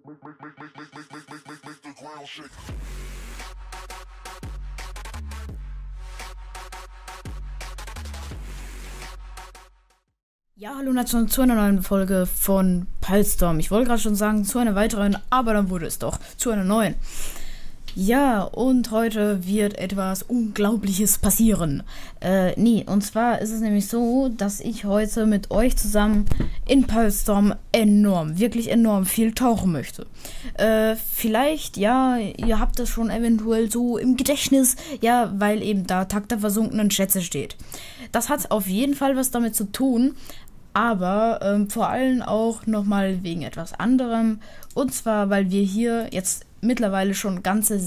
Ja, hallo und zu einer neuen Folge von Pilestorm. Ich wollte gerade schon sagen, zu einer weiteren, aber dann wurde es doch zu einer neuen. Ja, und heute wird etwas Unglaubliches passieren. Und zwar ist es nämlich so, dass ich heute mit euch zusammen in Pilestorm wirklich enorm viel tauchen möchte. Vielleicht, ja, ihr habt das schon eventuell so im Gedächtnis, ja, weil eben da Tag der versunkenen Schätze steht. Das hat auf jeden Fall was damit zu tun, aber vor allem auch nochmal wegen etwas anderem. Und zwar, weil wir hier jetzt mittlerweile schon ganze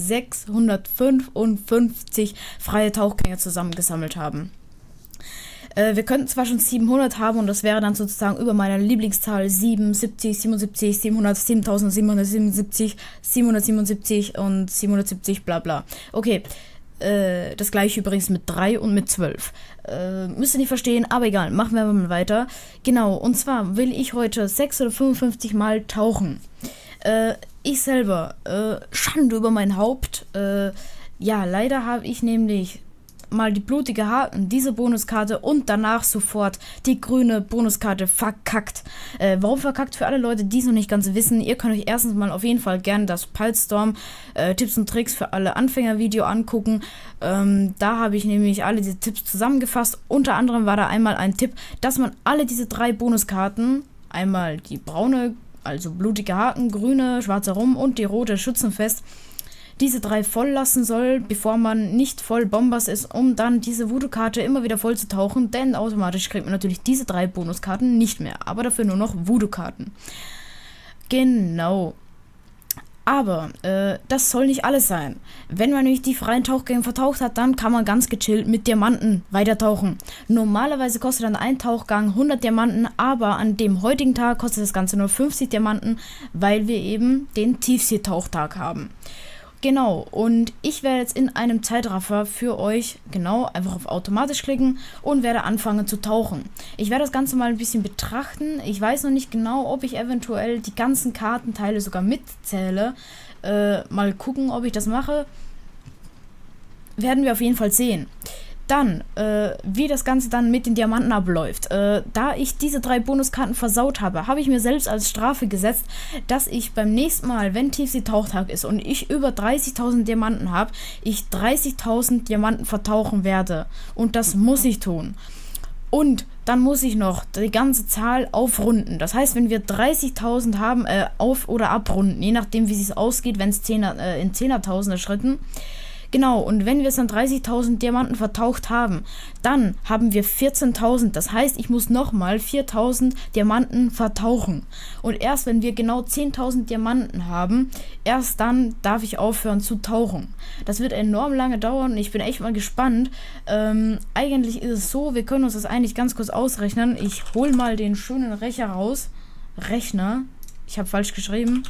655 freie Tauchgänge zusammengesammelt haben. Wir könnten zwar schon 700 haben und das wäre dann sozusagen über meiner Lieblingszahl 77, 77, 700, 7777, 777 und 770 bla bla. Okay. Das gleiche übrigens mit 3 und mit 12. Müsst ihr nicht verstehen, aber egal, machen wir mal weiter. Genau, und zwar will ich heute 655 Mal tauchen. Ich selber, Schande über mein Haupt. Ja, leider habe ich nämlich mal die blutige Haken, diese Bonuskarte und danach sofort die grüne Bonuskarte verkackt. Warum verkackt? Für alle Leute, die es noch nicht ganz wissen, ihr könnt euch erstens mal auf jeden Fall gerne das Pilestorm Tipps und Tricks für alle Anfänger Video angucken. Da habe ich nämlich alle diese Tipps zusammengefasst. Unter anderem war da einmal ein Tipp, dass man alle diese 3 Bonuskarten, einmal die braune, also blutige Haken, grüne, schwarze Rum und die rote Schützenfest, diese 3 voll lassen soll, bevor man nicht voll Bombers ist, um dann diese Voodoo-Karte immer wieder voll zu tauchen, denn automatisch kriegt man natürlich diese 3 Bonuskarten nicht mehr, aber dafür nur noch Voodoo-Karten. Genau. Aber das soll nicht alles sein. Wenn man nämlich die freien Tauchgänge vertaucht hat, dann kann man ganz gechillt mit Diamanten weiter tauchen. Normalerweise kostet dann ein Tauchgang 100 Diamanten, aber an dem heutigen Tag kostet das Ganze nur 50 Diamanten, weil wir eben den Tiefseetauchtag haben. Genau, und ich werde jetzt in einem Zeitraffer für euch, genau, einfach auf automatisch klicken und werde anfangen zu tauchen. Ich werde das Ganze mal ein bisschen betrachten. Ich weiß noch nicht genau, ob ich eventuell die ganzen Kartenteile sogar mitzähle. Mal gucken, ob ich das mache. Werden wir auf jeden Fall sehen. Dann, wie das Ganze dann mit den Diamanten abläuft. Da ich diese 3 Bonuskarten versaut habe, habe ich mir selbst als Strafe gesetzt, dass ich beim nächsten Mal, wenn Tiefsee-Tauchtag ist und ich über 30.000 Diamanten habe, ich 30.000 Diamanten vertauchen werde. Und das muss ich tun. Und dann muss ich noch die ganze Zahl aufrunden. Das heißt, wenn wir 30.000 haben, auf- oder abrunden, je nachdem, wie es ausgeht, wenn es in 10er-Tausender Schritten. Genau, und wenn wir es dann 30.000 Diamanten vertaucht haben, dann haben wir 14.000. Das heißt, ich muss nochmal 4.000 Diamanten vertauchen. Und erst wenn wir genau 10.000 Diamanten haben, erst dann darf ich aufhören zu tauchen. Das wird enorm lange dauern und ich bin echt mal gespannt. Eigentlich ist es so, wir können uns das eigentlich ganz kurz ausrechnen. Ich hole mal den schönen Rechner raus. Ich habe falsch geschrieben.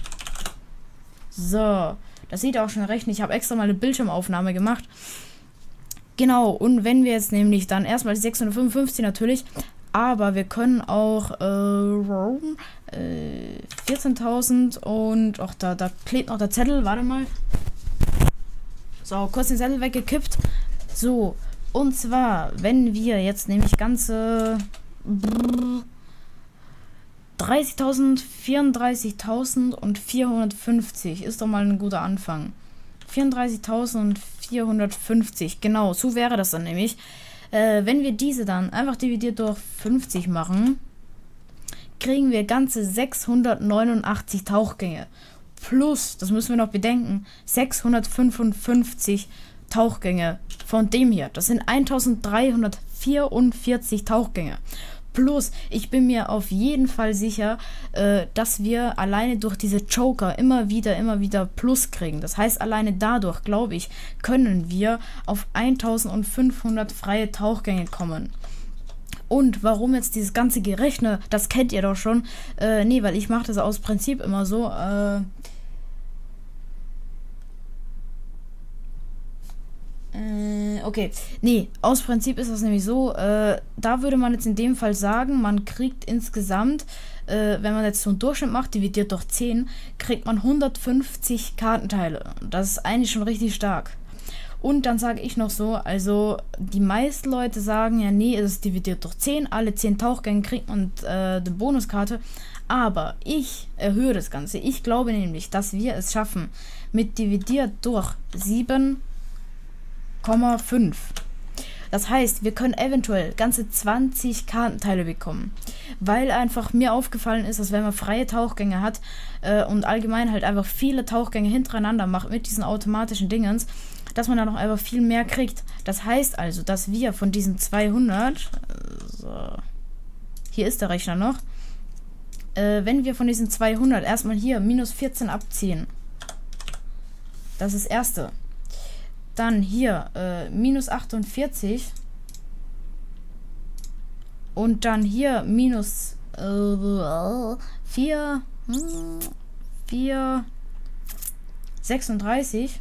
So. Das sieht auch schon rechnen. Ich habe extra mal eine Bildschirmaufnahme gemacht. Genau, und wenn wir jetzt nämlich dann erstmal die 655 natürlich, aber wir können auch 14.000 und auch da klebt noch der Zettel, warte mal. So, kurz den Zettel weggekippt. So, und zwar, wenn wir jetzt nämlich ganze 30.000, 34.000 und 450 ist doch mal ein guter Anfang. 34.000 und 450, genau, so wäre das dann nämlich. Wenn wir diese dann einfach dividiert durch 50 machen, kriegen wir ganze 689 Tauchgänge. Plus, das müssen wir noch bedenken, 655 Tauchgänge von dem hier. Das sind 1344 Tauchgänge. Plus, ich bin mir auf jeden Fall sicher, dass wir alleine durch diese Joker immer wieder Plus kriegen. Das heißt, alleine dadurch, glaube ich, können wir auf 1500 freie Tauchgänge kommen. Und warum jetzt dieses ganze Gerechne, das kennt ihr doch schon. Nee, weil ich mache das aus Prinzip immer so. Okay, nee, aus Prinzip ist das nämlich so, da würde man jetzt in dem Fall sagen, man kriegt insgesamt wenn man jetzt so einen Durchschnitt macht, dividiert durch 10, kriegt man 150 Kartenteile. Das ist eigentlich schon richtig stark. Und dann sage ich noch so, also die meisten Leute sagen, ja nee, es ist dividiert durch 10, alle 10 Tauchgänge kriegt man die Bonuskarte. Aber ich erhöhe das Ganze. Ich glaube nämlich, dass wir es schaffen, mit dividiert durch 7,5. Das heißt, wir können eventuell ganze 20 Kartenteile bekommen. Weil einfach mir aufgefallen ist, dass wenn man freie Tauchgänge hat und allgemein halt einfach viele Tauchgänge hintereinander macht mit diesen automatischen Dingens, dass man da noch einfach viel mehr kriegt. Das heißt also, dass wir von diesen 200, so, hier ist der Rechner noch, wenn wir von diesen 200 erstmal hier minus 14 abziehen, das ist das erste. Dann hier minus 48 und dann hier minus 36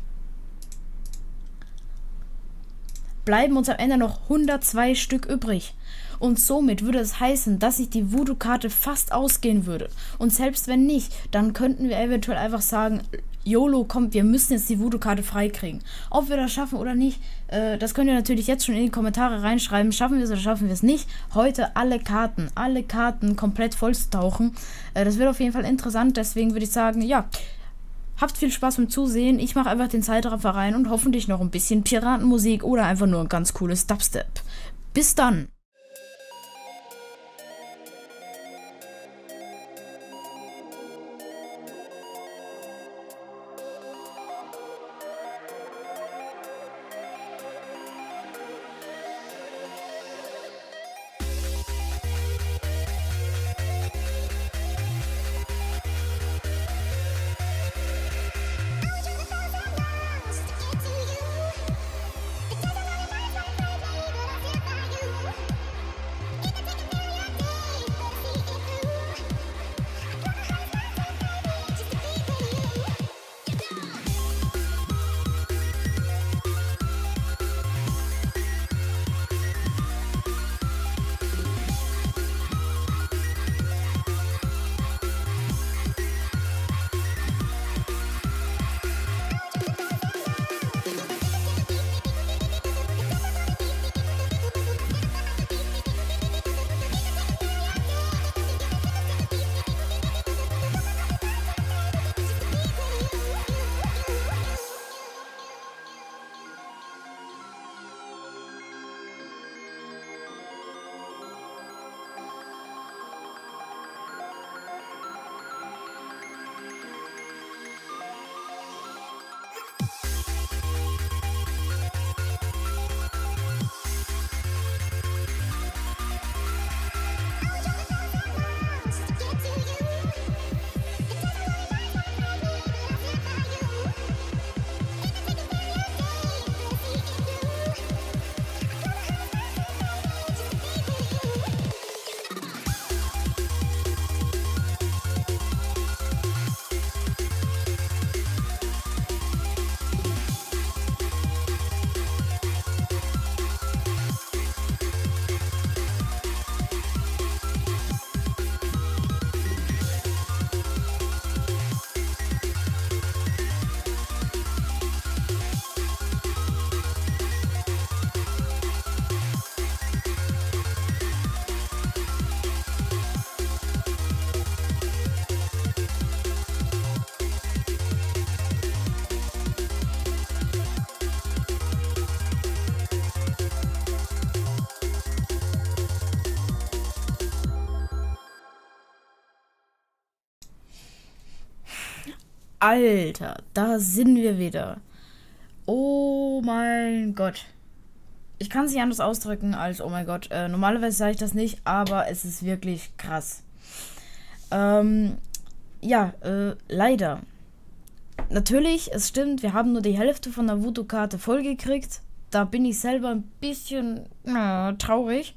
bleiben uns am Ende noch 102 Stück übrig. Und somit würde es heißen, dass sich die Voodoo-Karte fast ausgehen würde. Und selbst wenn nicht, dann könnten wir eventuell einfach sagen, YOLO, kommt, wir müssen jetzt die Voodoo-Karte freikriegen. Ob wir das schaffen oder nicht, das könnt ihr natürlich jetzt schon in die Kommentare reinschreiben. Schaffen wir es oder schaffen wir es nicht? Heute alle Karten komplett voll zu tauchen. Das wird auf jeden Fall interessant, deswegen würde ich sagen, ja, habt viel Spaß beim Zusehen. Ich mache einfach den Zeitraffer rein und hoffentlich noch ein bisschen Piratenmusik oder einfach nur ein ganz cooles Dubstep. Bis dann! Alter, da sind wir wieder. Oh mein Gott. Ich kann es nicht anders ausdrücken als oh mein Gott. Normalerweise sage ich das nicht, aber es ist wirklich krass. Leider. Natürlich, es stimmt, wir haben nur die Hälfte von der Voodoo-Karte vollgekriegt. Da bin ich selber ein bisschen traurig.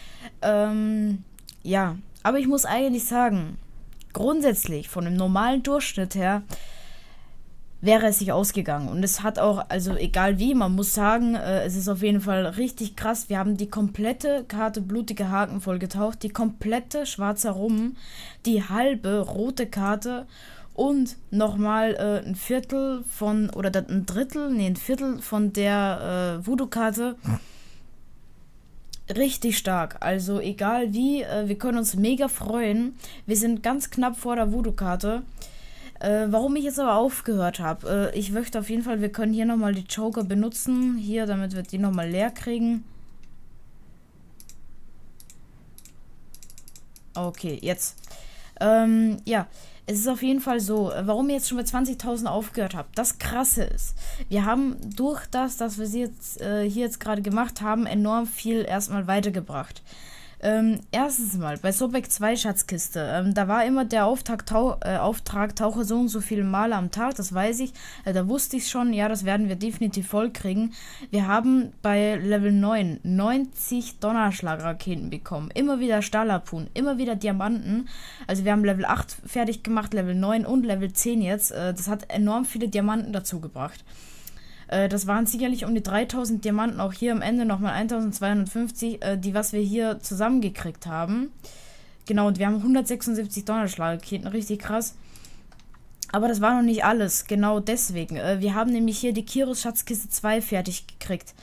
Aber ich muss eigentlich sagen, grundsätzlich von dem normalen Durchschnitt her, wäre es sich ausgegangen. Und es hat auch, also egal wie, man muss sagen, es ist auf jeden Fall richtig krass. Wir haben die komplette Karte Blutige Haken vollgetaucht, die komplette schwarze Rum, die halbe rote Karte und nochmal ein Viertel von, oder ein Drittel, nee, ein Viertel von der Voodoo-Karte. Richtig stark. Also egal wie, wir können uns mega freuen. Wir sind ganz knapp vor der Voodoo-Karte. Warum ich jetzt aber aufgehört habe, ich möchte auf jeden Fall, wir können hier nochmal die Joker benutzen, hier, damit wir die nochmal leer kriegen. Okay, jetzt. Ja, es ist auf jeden Fall so, warum ich jetzt schon bei 20.000 aufgehört habe. Das Krasse ist, wir haben durch das, dass wir sie jetzt hier jetzt gerade gemacht haben, enorm viel erstmal weitergebracht. Erstens mal, bei Sobek 2 Schatzkiste, da war immer der Auftrag, tauche so und so viele Male am Tag, das weiß ich, da wusste ich schon, ja, das werden wir definitiv voll kriegen. Wir haben bei Level 9 90 Donnerschlagraketen bekommen, immer wieder Stahlharpunen, immer wieder Diamanten, also wir haben Level 8 fertig gemacht, Level 9 und Level 10 jetzt, das hat enorm viele Diamanten dazu gebracht. Das waren sicherlich um die 3000 Diamanten, auch hier am Ende nochmal 1250, die was wir hier zusammengekriegt haben. Genau, und wir haben 176 Donnerschlagraketen, richtig krass. Aber das war noch nicht alles, genau deswegen. Wir haben nämlich hier die Kiros Schatzkiste 2 fertig gekriegt.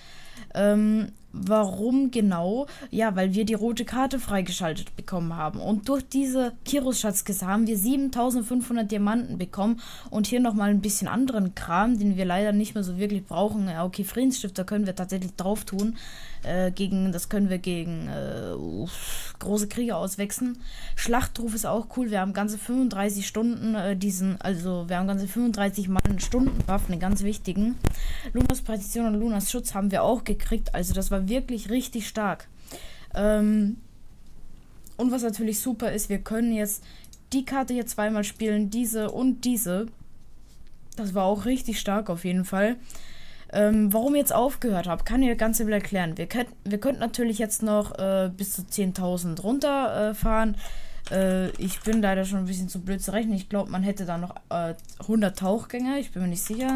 Warum genau? Ja, weil wir die rote Karte freigeschaltet bekommen haben. Und durch diese Kiros Schatzkiste haben wir 7500 Diamanten bekommen. Und hier nochmal ein bisschen anderen Kram, den wir leider nicht mehr so wirklich brauchen. Ja, okay, Friedensstifter können wir tatsächlich drauf tun. Das können wir gegen große Kriege auswechseln. Schlachtruf ist auch cool. Wir haben ganze 35 Stunden wir haben ganze 35 Mal einen Stundenbuff, einen ganz wichtigen. Lunas Präzision und Lunas Schutz haben wir auch gekriegt. Also das war wirklich richtig stark. Und was natürlich super ist, wir können jetzt die Karte hier zweimal spielen, diese und diese. Das war auch richtig stark auf jeden Fall. Warum ich jetzt aufgehört habe, kann ich dir ganz simpel erklären. Wir könnten natürlich jetzt noch bis zu 10.000 runterfahren. Ich bin leider schon ein bisschen zu blöd zu rechnen. Ich glaube, man hätte da noch 100 Tauchgänge. Ich bin mir nicht sicher.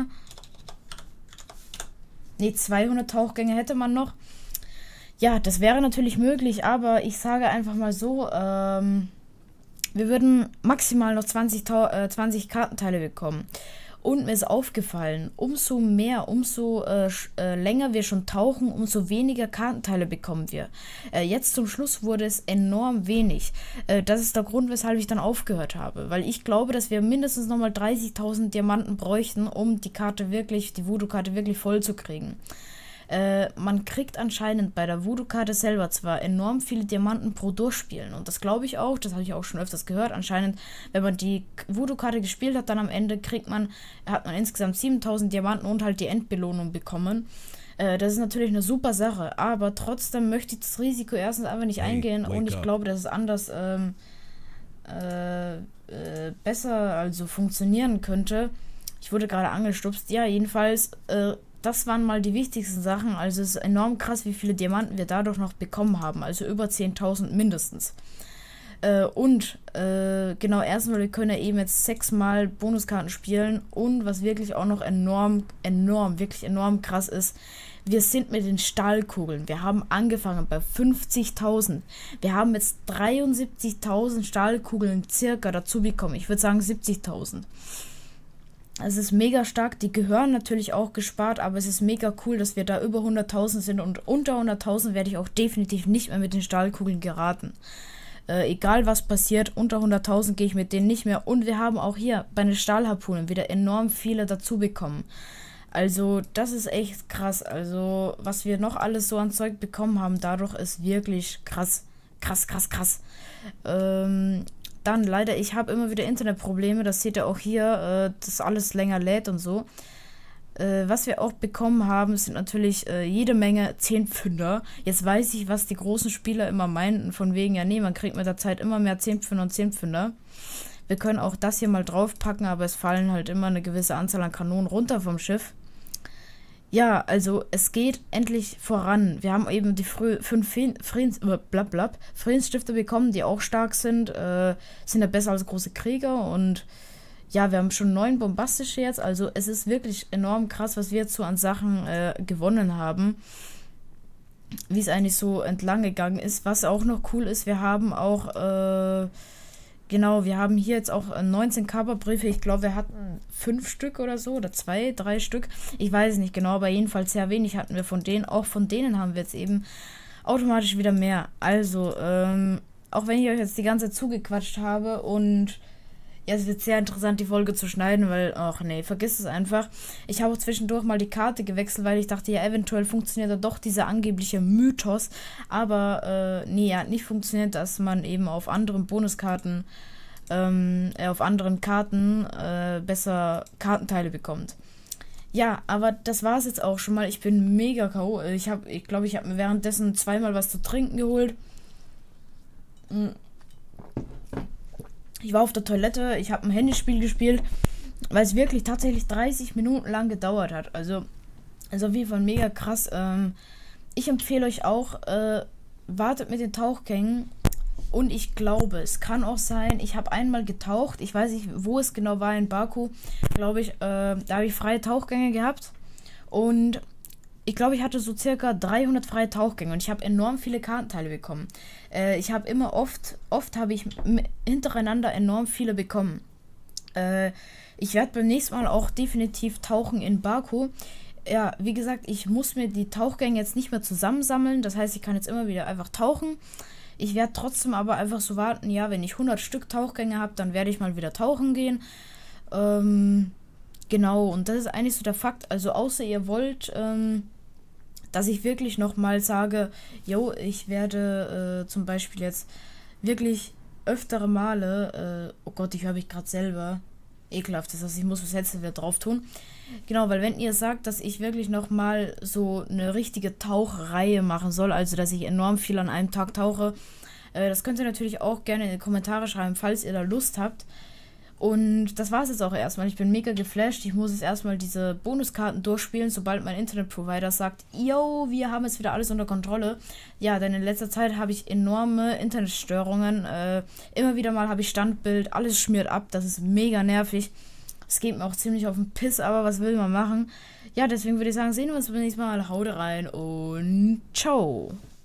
Ne, 200 Tauchgänge hätte man noch. Ja, das wäre natürlich möglich, aber ich sage einfach mal so, wir würden maximal noch 20 Kartenteile bekommen. Und mir ist aufgefallen, umso länger wir schon tauchen, umso weniger Kartenteile bekommen wir. Jetzt zum Schluss wurde es enorm wenig. Das ist der Grund, weshalb ich dann aufgehört habe. Weil ich glaube, dass wir mindestens nochmal 30.000 Diamanten bräuchten, um die Voodoo-Karte wirklich voll zu kriegen. Man kriegt anscheinend bei der Voodoo-Karte selber zwar enorm viele Diamanten pro Durchspielen und das glaube ich auch, das habe ich auch schon öfters gehört. Anscheinend, wenn man die Voodoo-Karte gespielt hat, dann am Ende hat man insgesamt 7000 Diamanten und halt die Endbelohnung bekommen. Das ist natürlich eine super Sache, aber trotzdem möchte ich das Risiko erstens einfach nicht eingehen und ich glaube, dass es anders besser also funktionieren könnte. Ich wurde gerade angestupst. Ja, jedenfalls, das waren mal die wichtigsten Sachen. Also es ist enorm krass, wie viele Diamanten wir dadurch noch bekommen haben. Also über 10.000 mindestens. Genau, erstmal, wir können ja eben jetzt 6 Mal Bonuskarten spielen. Und was wirklich auch noch wirklich enorm krass ist, wir sind mit den Stahlkugeln. Wir haben angefangen bei 50.000. Wir haben jetzt 73.000 Stahlkugeln circa dazu bekommen. Ich würde sagen 70.000. Es ist mega stark, die gehören natürlich auch gespart, aber es ist mega cool, dass wir da über 100.000 sind und unter 100.000 werde ich auch definitiv nicht mehr mit den Stahlkugeln geraten. Egal was passiert, unter 100.000 gehe ich mit denen nicht mehr und wir haben auch hier bei den Stahlharpunen wieder enorm viele dazu bekommen. Also das ist echt krass, also was wir noch alles so an Zeug bekommen haben, dadurch ist wirklich krass. Dann leider, ich habe immer wieder Internetprobleme, das seht ihr auch hier, dass alles länger lädt und so. Was wir auch bekommen haben, sind natürlich jede Menge 10-Pfünder. Jetzt weiß ich, was die großen Spieler immer meinten, von wegen, ja nee, man kriegt mit der Zeit immer mehr 10-Pfünder und 10-Pfünder. Wir können auch das hier mal draufpacken, aber es fallen halt immer eine gewisse Anzahl an Kanonen runter vom Schiff. Ja, also es geht endlich voran. Wir haben eben die 5 Friedensstifter bekommen, die auch stark sind. Sind ja besser als große Krieger und Ja, wir haben schon 9 bombastische jetzt, also es ist wirklich enorm krass, was wir jetzt so an Sachen gewonnen haben, wie es eigentlich so entlang gegangen ist. Was auch noch cool ist, wir haben auch, genau, wir haben hier jetzt auch 19 Kaperbriefe. Ich glaube, wir hatten 5 Stück oder so, oder 2, 3 Stück. Ich weiß es nicht genau, aber jedenfalls sehr wenig hatten wir von denen. Auch von denen haben wir jetzt eben automatisch wieder mehr. Also, auch wenn ich euch jetzt die ganze Zeit zugequatscht habe und ja, es wird sehr interessant, die Folge zu schneiden, weil, ach nee, vergiss es einfach. Ich habe auch zwischendurch mal die Karte gewechselt, weil ich dachte, ja, eventuell funktioniert da doch dieser angebliche Mythos. Aber, nee, er hat nicht funktioniert, dass man eben auf anderen Bonuskarten, auf anderen Karten, besser Kartenteile bekommt. Ja, aber das war es jetzt auch schon mal. Ich bin mega K.O. Ich glaube, ich habe mir währenddessen zweimal was zu trinken geholt. Ich war auf der Toilette, ich habe ein Handyspiel gespielt, weil es wirklich tatsächlich 30 Minuten lang gedauert hat. Also auf jeden Fall mega krass. Ich empfehle euch auch, wartet mit den Tauchgängen. Und ich glaube, es kann auch sein, ich habe einmal getaucht, ich weiß nicht, wo es genau war, in Baku, glaube ich, da habe ich freie Tauchgänge gehabt. Und ich glaube, ich hatte so circa 300 freie Tauchgänge und ich habe enorm viele Kartenteile bekommen. Ich habe immer oft habe ich hintereinander enorm viele bekommen. Ich werde beim nächsten Mal auch definitiv tauchen in Baku. Ja, wie gesagt, ich muss mir die Tauchgänge jetzt nicht mehr zusammensammeln. Das heißt, ich kann jetzt immer wieder einfach tauchen. Ich werde trotzdem aber einfach so warten, ja, wenn ich 100 Stück Tauchgänge habe, dann werde ich mal wieder tauchen gehen. Genau, und das ist eigentlich so der Fakt. Also außer ihr wollt, dass ich wirklich nochmal sage, yo, ich werde zum Beispiel jetzt wirklich öftere Male, oh Gott, ich höre mich gerade selber, ekelhaft, das heißt, ich muss das Headset wieder drauf tun. Genau, weil wenn ihr sagt, dass ich wirklich nochmal so eine richtige Tauchreihe machen soll, also dass ich enorm viel an einem Tag tauche, das könnt ihr natürlich auch gerne in die Kommentare schreiben, falls ihr da Lust habt. Und das war es jetzt auch erstmal. Ich bin mega geflasht. Ich muss jetzt erstmal diese Bonuskarten durchspielen, sobald mein Internetprovider sagt, yo, wir haben jetzt wieder alles unter Kontrolle. Ja, denn in letzter Zeit habe ich enorme Internetstörungen. Immer wieder mal habe ich Standbild, alles schmiert ab. Das ist mega nervig. Es geht mir auch ziemlich auf den Piss, aber was will man machen? Ja, deswegen würde ich sagen, sehen wir uns beim nächsten Mal. Haut rein und ciao.